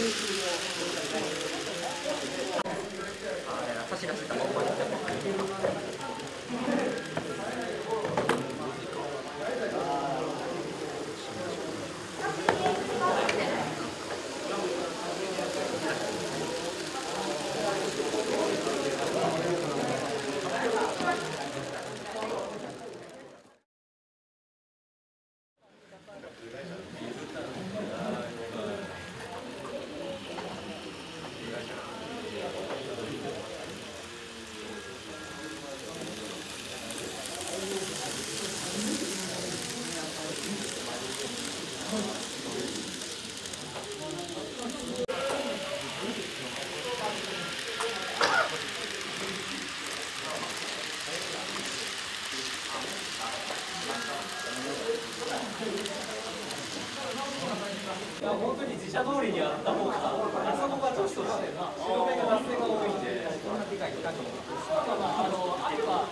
差し出したまんまに。 本当に自社通りにあった方が、あそこが女子として白目が脱線が多いんで、そんな理解できないと思うんです。あれは、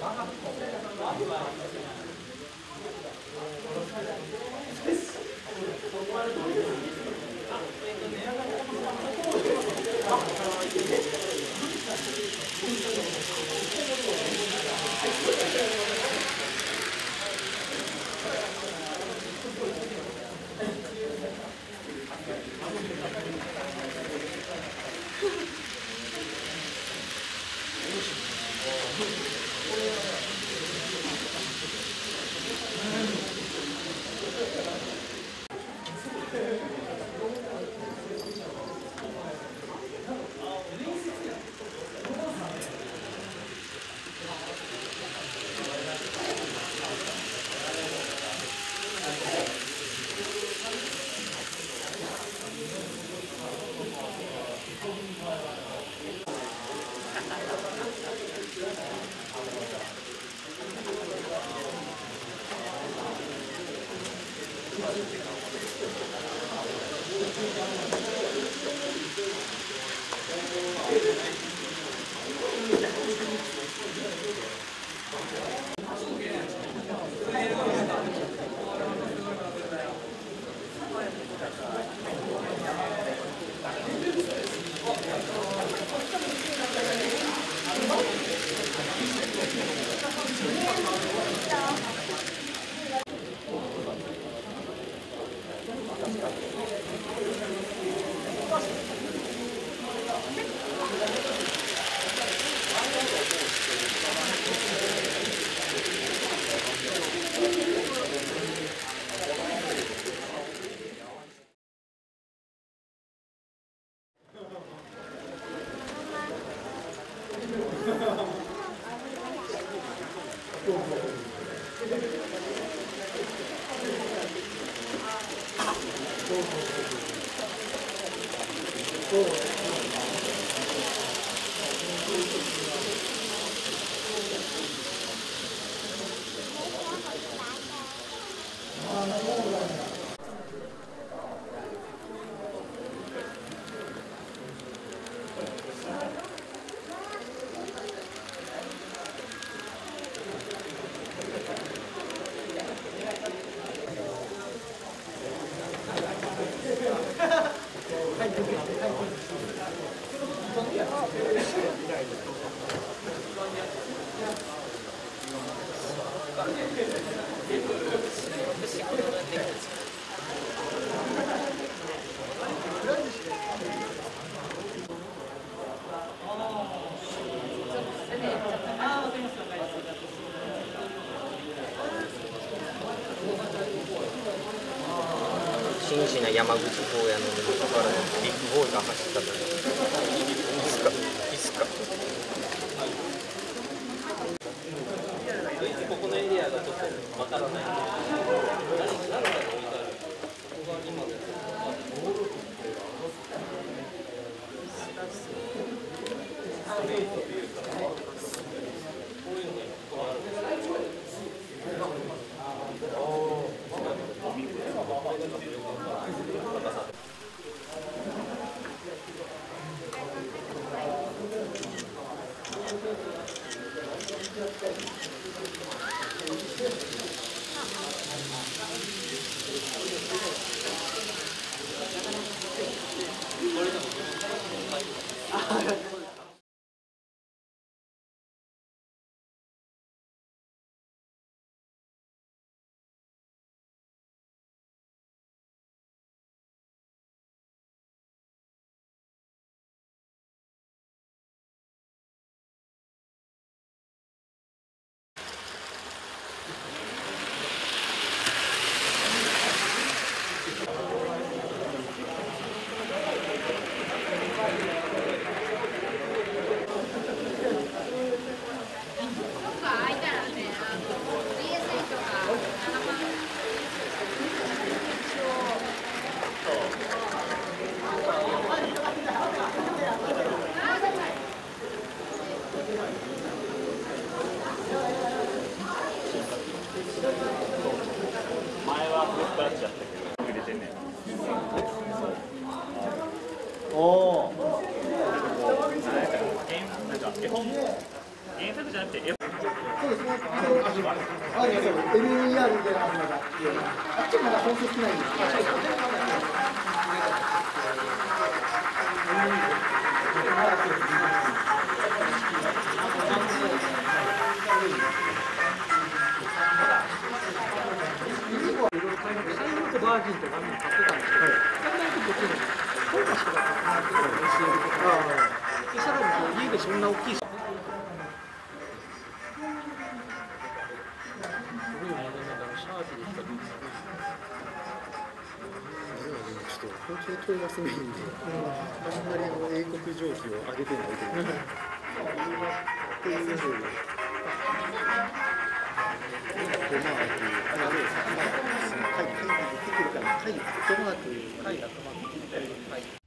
真摯な山口方やのにもかかわらずビッグボーイが走ったといういつかここのエリアがちょっとわからないんで、何かが置いてある。ここが今のやつ。ストリートというか、こういうのがここあるんですよ。 前はフルスクラッチやったけど入れてんねん。 おお。 なんか絵本原作じゃなくて絵本。 そうですね。LER みたいなのがあって、あっちまだ本数少ないんですけど。 シャイニングとバージンとかに買ってたんですけど、だんだんとこっちに本菓子とか買ってなって教えることが、でさらにこう家でそんな大きい。 ちょっと本当にトーマスメインで、あんまり英国蒸気を上げてないというか、こういうふうに、トマーク、あれで、貝、出てくるから、貝、トマーク、貝がトマーク、